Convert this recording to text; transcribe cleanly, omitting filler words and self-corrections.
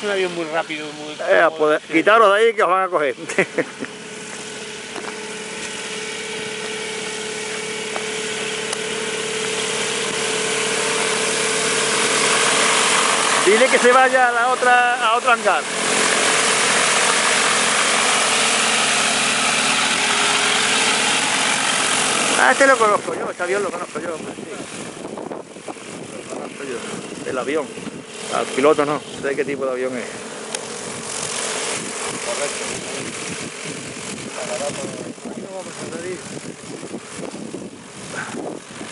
un avión muy rápido, muy... Pues, quitaros de ahí que os van a coger. Dile que se vaya a otro hangar. Este lo conozco yo, este avión lo conozco yo, hombre, sí. Lo conozco yo, el avión. Al piloto no, sé qué tipo de avión es. Correcto. Aquí no vamos a salir.